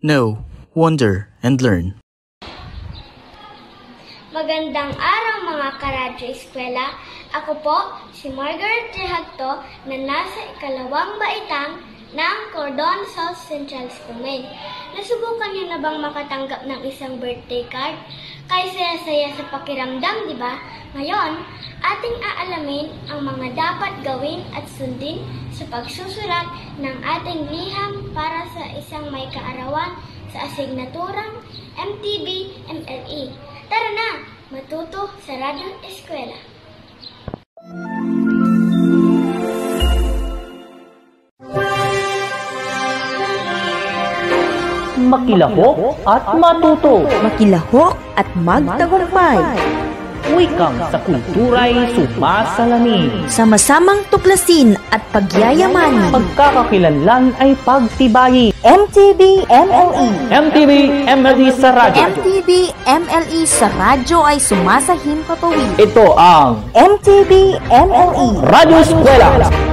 Know, wonder, and learn. Magandang araw mga karadyo eskwela. Ako po si Margaret Rehagto na nasa ikalawang baitang ng Cordon South Central School. Nasubukan niyo na bang makatanggap ng isang birthday card? Kaya saya-saya sa pakiramdam, di ba? Ngayon, ating aalamin ang mga dapat gawin at sundin sa pagsusulat ng ating liham para sa isang may kaarawan sa asignaturang MTB-MLE. Tara na, matuto sa Radyong Eskwela. Makilahok at matuto. Makilahok at magtagumpay. Wikang sa kultura'y sumasalamin. Sama-samang tuklasin at pagyayamanin. Pagkakakilanlan ay pagtibayin. MTB-MLE. MTB-MLE sa radyo. MTB-MLE sa radyo ay sumasahim papawid. Ito ang MTB-MLE Radyo Eskwela.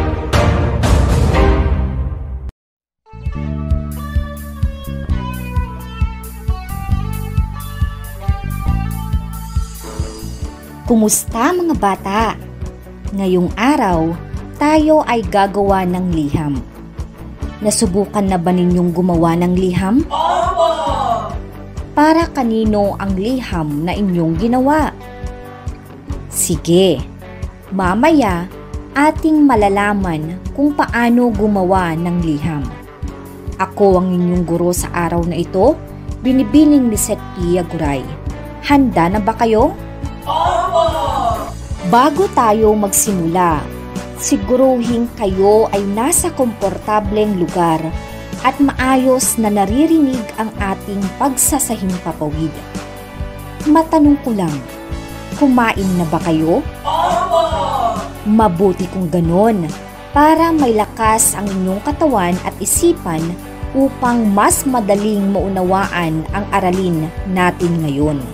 Kumusta mga bata? Ngayong araw, tayo ay gagawa ng liham. Nasubukan na ba ninyong gumawa ng liham? Opo! Para kanino ang liham na inyong ginawa? Sige, mamaya ating malalaman kung paano gumawa ng liham. Ako ang inyong guro sa araw na ito, Binibining Lisette Pia Guray. Handa na ba kayo? Opo! Bago tayo magsimula, siguruhin kayo ay nasa komportableng lugar at maayos na naririnig ang ating pagsasahimpapawid. Matanong ko lang, kumain na ba kayo? Opo! Mabuti kung ganon, para may lakas ang inyong katawan at isipan upang mas madaling maunawaan ang aralin natin ngayon.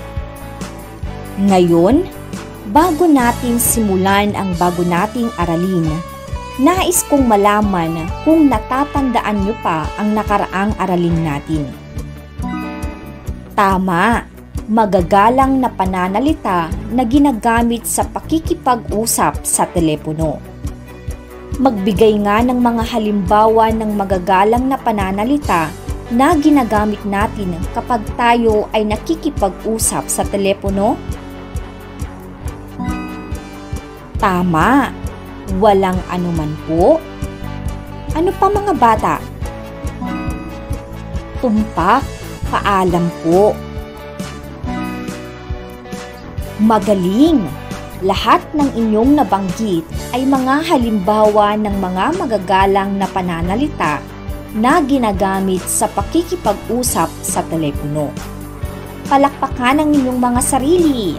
Ngayon, bago natin simulan ang bago nating aralin, nais kong malaman kung natatandaan niyo pa ang nakaraang aralin natin. Tama, magagalang na pananalita na ginagamit sa pakikipag-usap sa telepono. Magbigay nga ng mga halimbawa ng magagalang na pananalita na ginagamit natin kapag tayo ay nakikipag-usap sa telepono. Tama, walang anuman po. Ano pa mga bata? Tumpak, paalam po. Magaling! Lahat ng inyong nabanggit ay mga halimbawa ng mga magagalang na pananalita na ginagamit sa pakikipag-usap sa telepono. Palakpakan ang inyong mga sarili.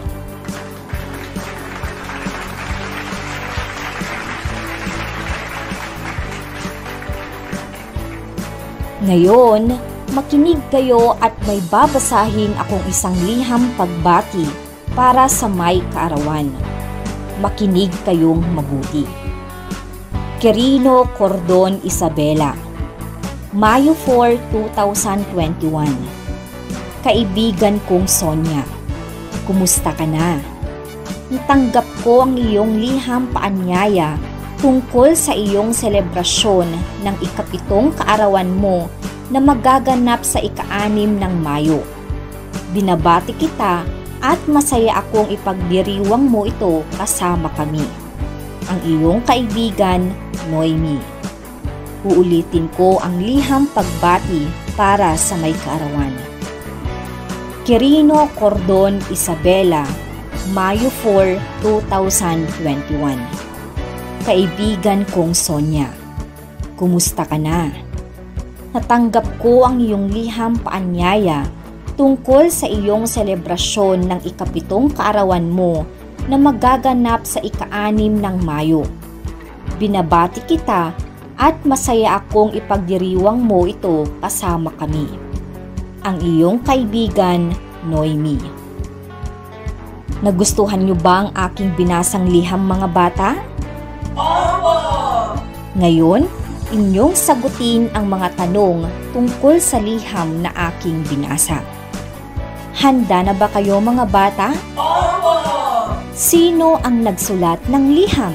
Ngayon, makinig kayo at may babasahin akong isang liham pagbati para sa may kaarawan. Makinig kayong mabuti. Quirino Cordon Isabela, Mayo 4, 2021. Kaibigan kong Sonia, kumusta ka na? Natanggap ko ang iyong liham paanyaya tungkol sa iyong selebrasyon ng ika-7 kaarawan mo na magaganap sa ika-6 ng Mayo. Binabati kita at masaya akong ipagdiriwang mo ito kasama kami. Ang iyong kaibigan, Noemi. Uulitin ko ang liham pagbati para sa may kaarawan. Quirino Cordon Isabela, Mayo 4, 2021. Kaibigan kong Sonia, kumusta ka na? Natanggap ko ang iyong liham paanyaya tungkol sa iyong selebrasyon ng ika-7 kaarawan mo na magaganap sa ika-6 ng Mayo. Binabati kita at masaya akong ipagdiriwang mo ito kasama kami. Ang iyong kaibigan, Noemi. Nagustuhan niyo ba ang aking binasang liham mga bata? Opo! Ngayon, inyong sagutin ang mga tanong tungkol sa liham na aking binasa. Handa na ba kayo mga bata? Opo! Sino ang nagsulat ng liham?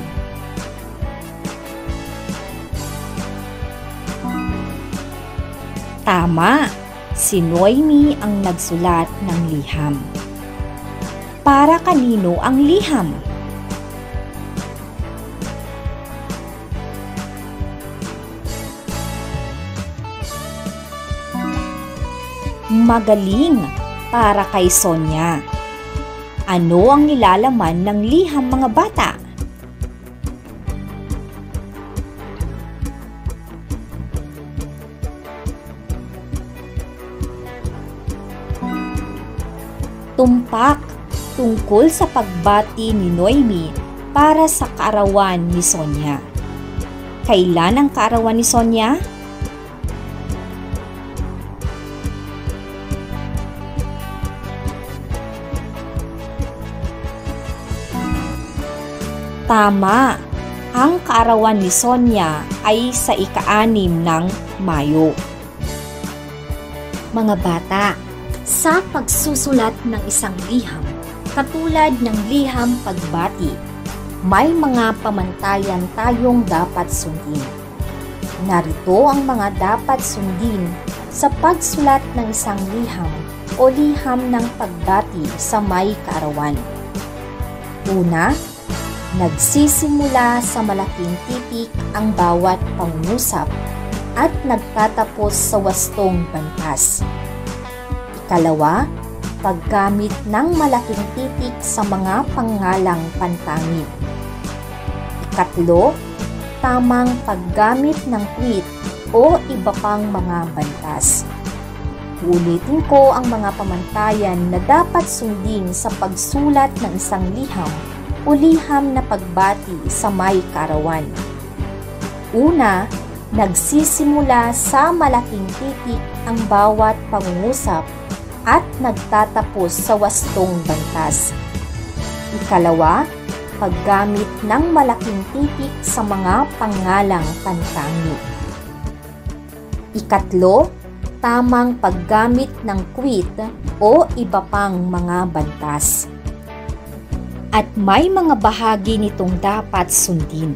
Tama! Si Noemi ang nagsulat ng liham. Para kanino ang liham? Magaling! Para kay Sonya. Ano ang nilalaman ng liham mga bata? Tumpak tungkol sa pagbati ni Noemi para sa kaarawan ni Sonya. Kailan ang kaarawan ni Sonya? Tama! Ang kaarawan ni Sonya ay sa ika-6 ng Mayo. Mga bata, sa pagsusulat ng isang liham, katulad ng liham pagbati, may mga pamantayan tayong dapat sundin. Narito ang mga dapat sundin sa pagsulat ng isang liham o liham ng pagbati sa may kaarawan. Una, nagsisimula sa malaking titik ang bawat pangungusap at nagtatapos sa wastong bantas. Ikalawa, paggamit ng malaking titik sa mga pangalang pantangit. Ikatlo, tamang paggamit ng tweet o iba pang mga bantas. Ulitin ko ang mga pamantayan na dapat sundin sa pagsulat ng isang liham o liham na pagbati sa may kaarawan. Una, nagsisimula sa malaking titik ang bawat pangungusap at nagtatapos sa wastong bantas. Ikalawa, paggamit ng malaking titik sa mga pangalang pantangit. Ikatlo, tamang paggamit ng quote o iba pang mga bantas. At may mga bahagi nitong dapat sundin.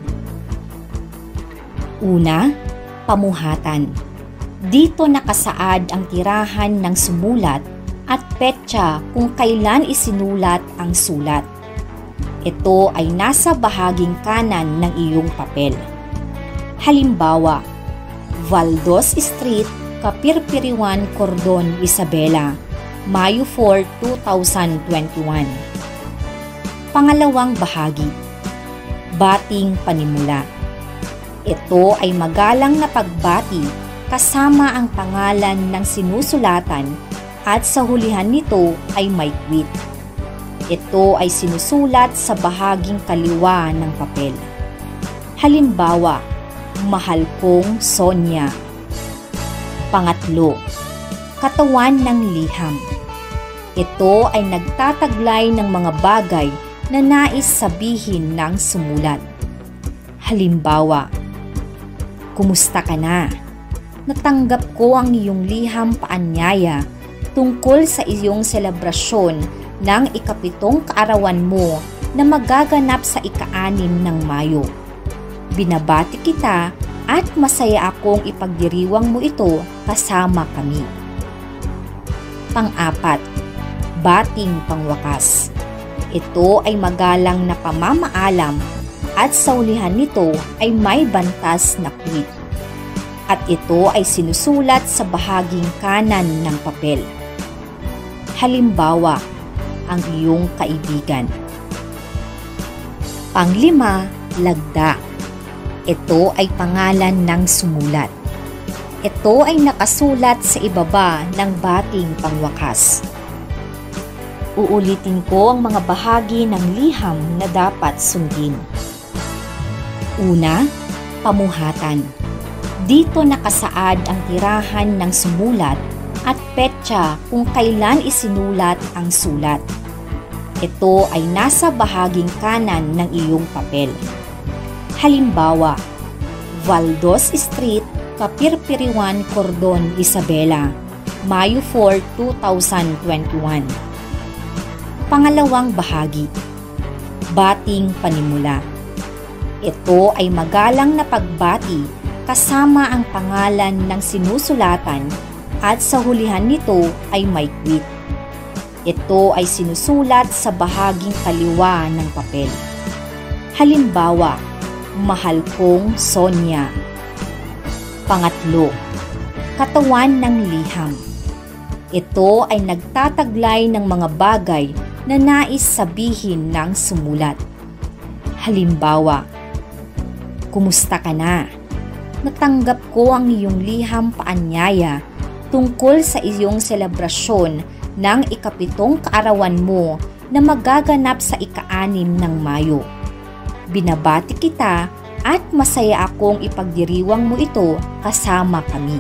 Una, pamuhatan. Dito nakasaad ang tirahan ng sumulat at petsa kung kailan isinulat ang sulat. Ito ay nasa bahaging kanan ng iyong papel. Halimbawa, Valdos Street, Kapirpiriwan, Cordon, Isabela, Mayo 4, 2021. Pangalawang bahagi, bating panimula. Ito ay magalang na pagbati kasama ang pangalan ng sinusulatan at sa hulihan nito ay may quote. Ito ay sinusulat sa bahaging kaliwa ng papel. Halimbawa, mahal kong Sonya. Pangatlo, katawan ng liham. Ito ay nagtataglay ng mga bagay na nais sabihin ng sumulat. Halimbawa, kumusta ka na? Natanggap ko ang iyong liham paanyaya tungkol sa iyong selebrasyon ng ika-7 kaarawan mo na magaganap sa ika-6 ng Mayo. Binabati kita at masaya akong ipagdiriwang mo ito kasama kami. Pang-4, bating pangwakas. Ito ay magalang na pamamaalam at sa ulihan nito ay may bantas na quote. At ito ay sinusulat sa bahaging kanan ng papel. Halimbawa, ang iyong kaibigan. Pang-5, lagda. Ito ay pangalan ng sumulat. Ito ay nakasulat sa ibaba ng bating pangwakas. Uulitin ko ang mga bahagi ng liham na dapat sundin. Una, pamuhatan. Dito nakasaad ang tirahan ng sumulat at petsa kung kailan isinulat ang sulat. Ito ay nasa bahaging kanan ng iyong papel. Halimbawa, Valdos Street, Kapirpiriwan, Cordon, Isabela, Mayo 4, 2021. Pangalawang bahagi, Bating Panimula. Ito ay magalang na pagbati kasama ang pangalan ng sinusulatan at sa hulihan nito ay may quote. Ito ay sinusulat sa bahaging kaliwa ng papel. Halimbawa, Mahal kong Sonya. Pangatlo, Katawan ng Liham. Ito ay nagtataglay ng mga bagay na nais sabihin ng sumulat. Halimbawa, Kumusta ka na? Natanggap ko ang iyong liham paanyaya tungkol sa iyong selebrasyon ng ika-7 kaarawan mo na magaganap sa ika-6 ng Mayo. Binabati kita at masaya akong ipagdiriwang mo ito kasama kami.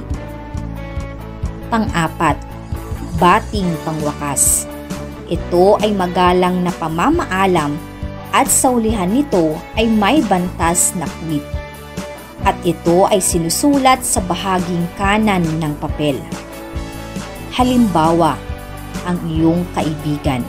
Pang-4, Bating Pangwakas. Ito ay magalang na pamamaalam at sa hulihan nito ay may bantas na quote. At ito ay sinusulat sa bahaging kanan ng papel. Halimbawa, ang iyong kaibigan.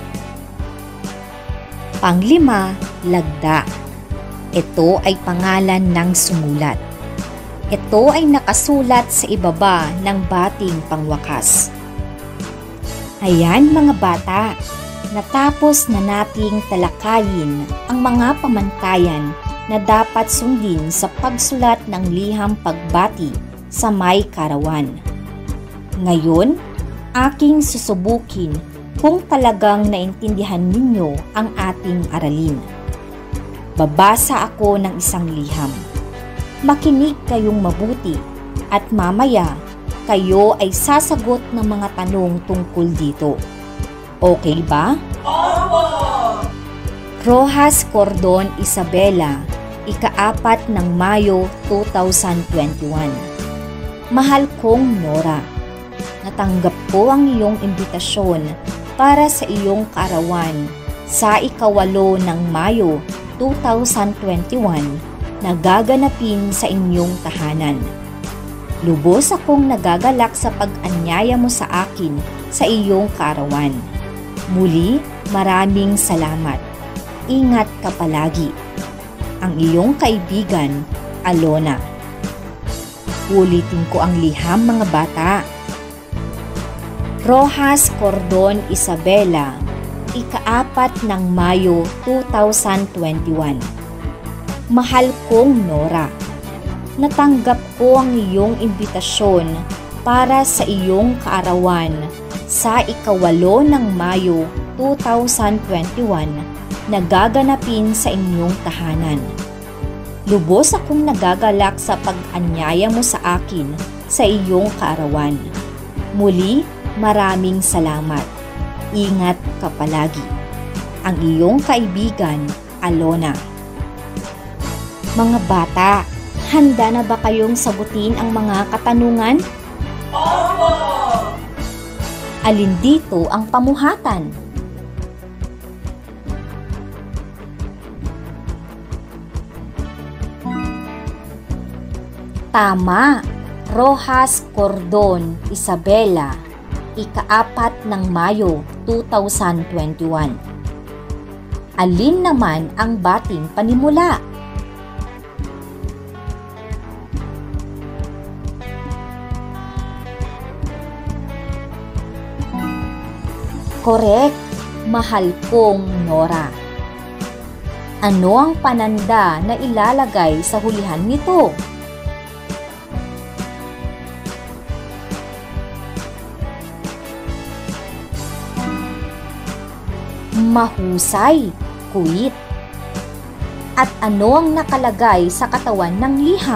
Pang-5, Lagda. Ito ay pangalan ng sumulat. Ito ay nakasulat sa ibaba ng bating pangwakas. Ayan mga bata, natapos na nating talakayin ang mga pamantayan na dapat sundin sa pagsulat ng liham pagbati sa may kaarawan. Ngayon, aking susubukin kung talagang naintindihan ninyo ang ating aralin. Babasa ako ng isang liham. Makinig kayong mabuti at mamaya kayo ay sasagot ng mga tanong tungkol dito. Okay ba? Opo! Rojas Cordon Isabela, ika-4 ng Mayo 2021. Mahal kong Nora, natanggap ko ang iyong imbitasyon para sa iyong kaarawan sa ika-8 ng Mayo 2021 na gaganapin sa inyong tahanan. Lubos akong nagagalak sa pag-anyaya mo sa akin sa iyong kaarawan. Muli, maraming salamat. Ingat ka palagi. Ang iyong kaibigan, Alona. Ulitin ko ang liham mga bata. Rojas Cordon Isabela, ika-4 ng Mayo 2021. Mahal kong Nora, natanggap ko ang iyong imbitasyon para sa iyong kaarawan sa ika-8 ng Mayo 2021 na gaganapin sa inyong tahanan. Lubos akong nagagalak sa pag-anyaya mo sa akin sa iyong kaarawan. Muli, maraming salamat. Ingat ka palagi. Ang iyong kaibigan, Alona. Mga bata, handa na ba kayong sagutin ang mga katanungan? Opo! Alin dito ang pamuhatan? Tama! Rojas Cordon Isabela, ika-4 ng Mayo 2021. Alin naman ang bating panimula? Correct! Mahal kong Nora. Ano ang pananda na ilalagay sa hulihan nito? Mahusay, kuwit. At ano ang nakalagay sa katawan ng liham?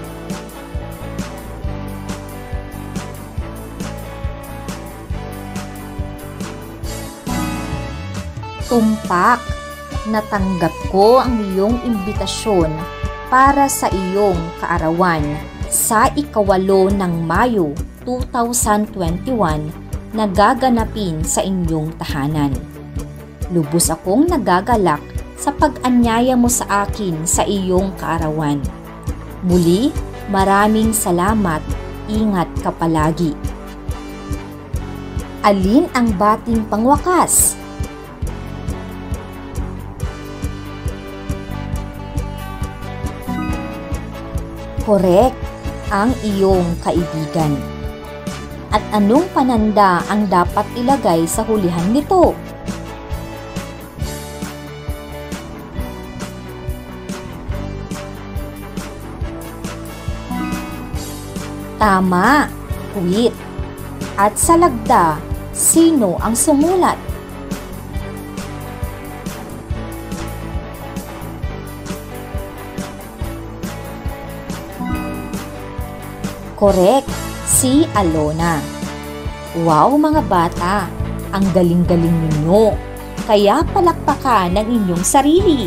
Tumpak, natanggap ko ang iyong imbitasyon para sa iyong kaarawan sa ika-8 ng Mayo 2021 na gaganapin sa inyong tahanan. Lubos akong nagagalak sa pag-anyaya mo sa akin sa iyong kaarawan. Muli, maraming salamat. Ingat ka palagi. Alin ang bating pangwakas? Correct, ang iyong kaibigan. At anong pananda ang dapat ilagay sa hulihan nito? Tama, wait. At sa lagda, sino ang sumulat? Correct, si Alona. Wow mga bata, ang galing-galing ninyo. Kaya palakpakan ng inyong sarili.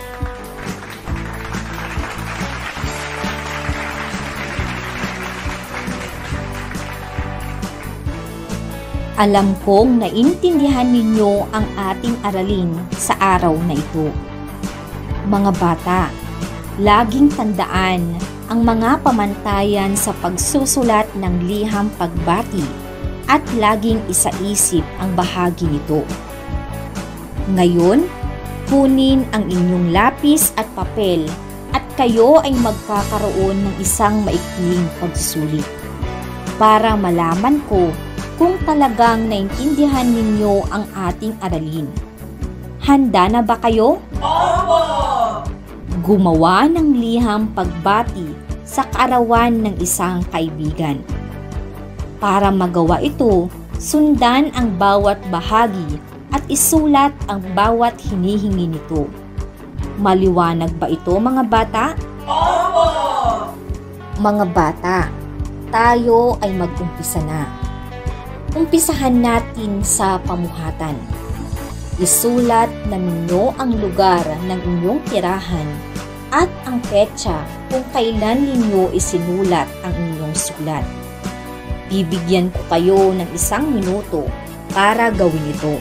Alam kong naintindihan ninyo ang ating aralin sa araw na ito. Mga bata, laging tandaan ang mga pamantayan sa pagsusulat ng liham pagbati at laging isaisip ang bahagi nito. Ngayon, kunin ang inyong lapis at papel at kayo ay magkakaroon ng isang maikling pagsusulit para malaman ko kung talagang naintindihan ninyo ang ating aralin. Handa na ba kayo? Opo! Gumawa ng liham pagbati sa kaarawan ng isang kaibigan. Para magawa ito, sundan ang bawat bahagi at isulat ang bawat hinihingi nito. Maliwanag ba ito mga bata? Opo! Mga bata, tayo ay mag-umpisa na. Umpisahan natin sa pamuhatan. Isulat na ninyo ang lugar ng inyong tirahan at ang petsa kung kailan ninyo isinulat ang inyong sulat. Bibigyan ko kayo ng 1 minuto para gawin ito.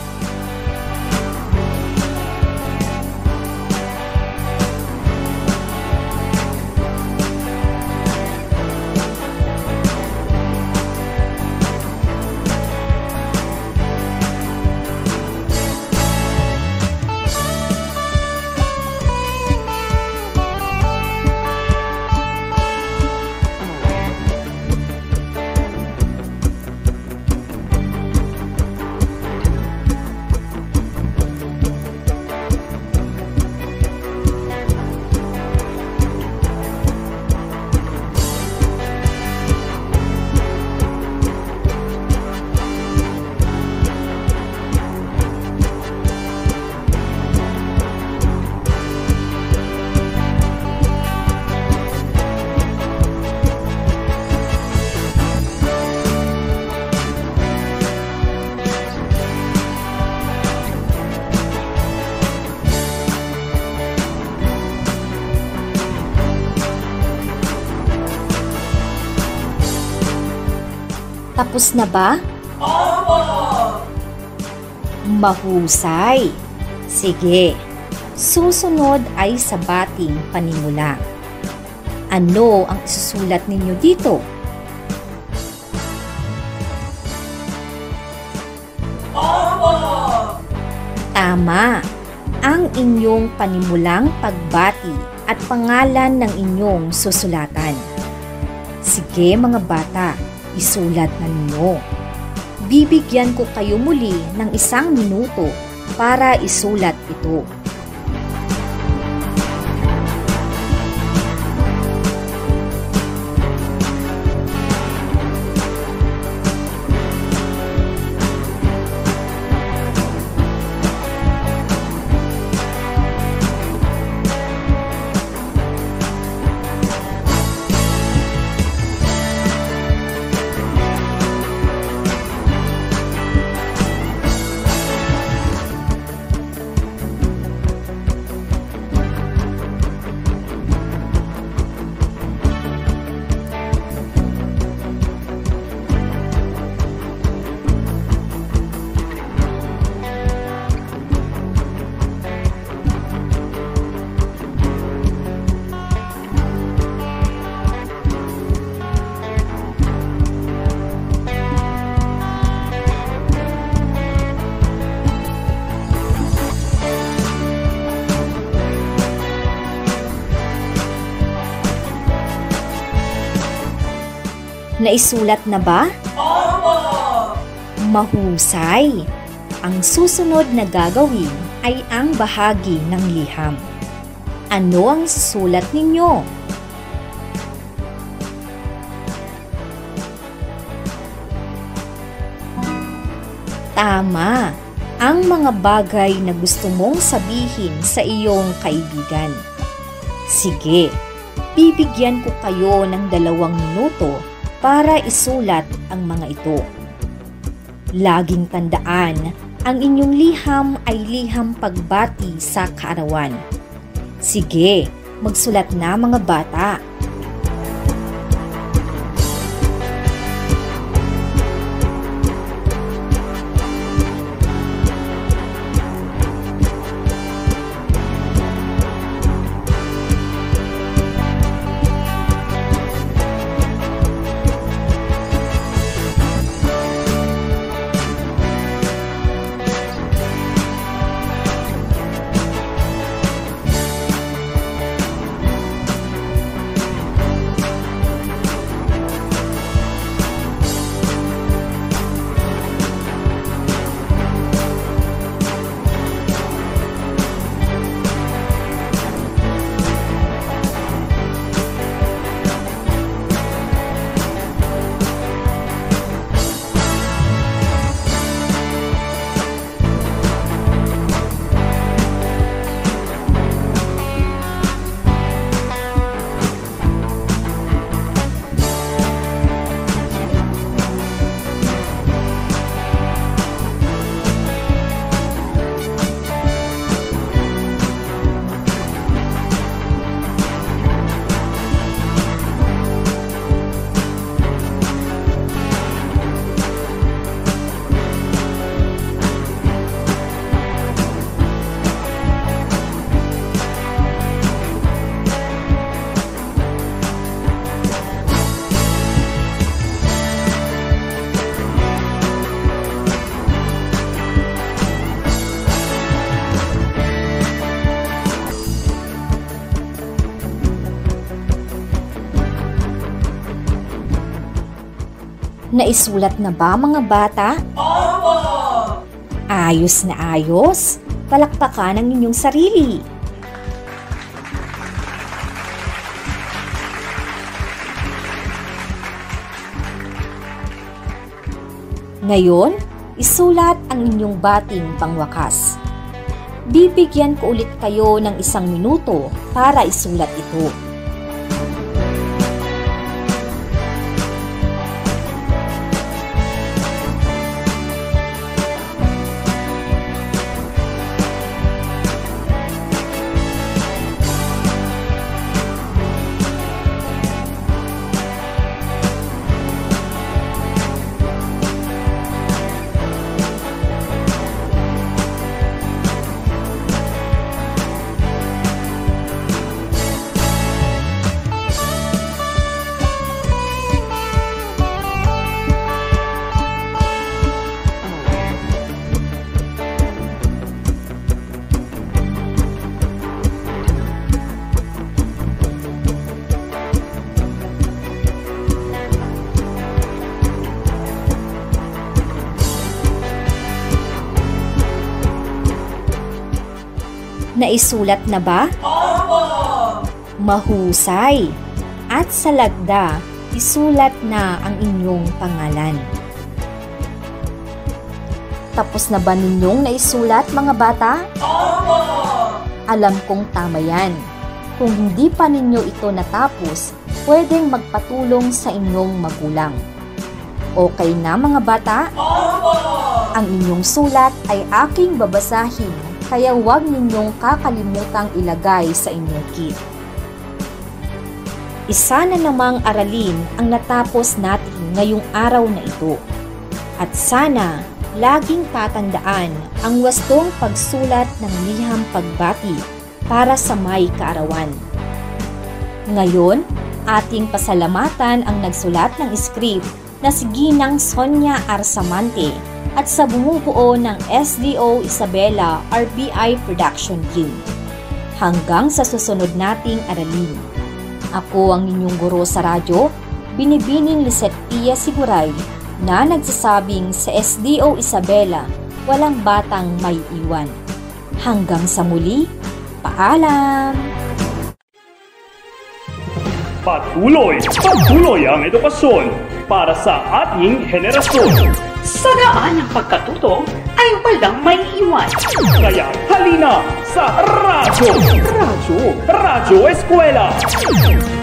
Tapos na ba? Opo! Mahusay! Sige, susunod ay sa bating panimula. Ano ang isusulat ninyo dito? Opo! Tama! Ang inyong panimulang pagbati at pangalan ng inyong susulatan. Sige mga bata, isulat na ninyo. Bibigyan ko kayo muli ng 1 minuto para isulat ito. Naisulat na ba? Opo! Mahusay! Ang susunod na gagawin ay ang bahagi ng liham. Ano ang sulat ninyo? Tama! Ang mga bagay na gusto mong sabihin sa iyong kaibigan. Sige, bibigyan ko kayo ng 2 minuto para isulat ang mga ito. Laging tandaan, ang inyong liham ay liham pagbati sa kaarawan. Sige, magsulat na mga bata. Naisulat na ba mga bata? Opo! Ayos na ayos. Palakpakan ang inyong sarili. Ngayon, isulat ang inyong bating pangwakas. Bibigyan ko ulit kayo ng 1 minuto para isulat ito. Naisulat na ba? Opo! Mahusay! At sa lagda, isulat na ang inyong pangalan. Tapos na ba ninyong naisulat mga bata? Opo! Alam kong tama yan. Kung hindi pa ninyo ito natapos, pwedeng magpatulong sa inyong magulang. Okay na mga bata? Opo! Ang inyong sulat ay aking babasahin, kaya huwag ninyong kakalimutang ilagay sa inyong kit. Isa na namang aralin ang natapos natin ngayong araw na ito. At sana, laging tatandaan ang wastong pagsulat ng liham pagbati para sa may kaarawan. Ngayon, ating pasalamatan ang nagsulat ng script na si Ginang Sonia Arsamante at sa bumubuo ng SDO Isabela RBI Production Team. Hanggang sa susunod nating aralin. Ako ang inyong guro sa radyo, binibining Lisette Pia Siguray na nagsasabing sa SDO Isabela walang batang may iwan. Hanggang sa muli, paalam! Patuloy ang edukasyon para sa ating henerasyon. Sa daan ng pagkatuto ay walang may iwan. Kaya halina sa Radyo Eskwela!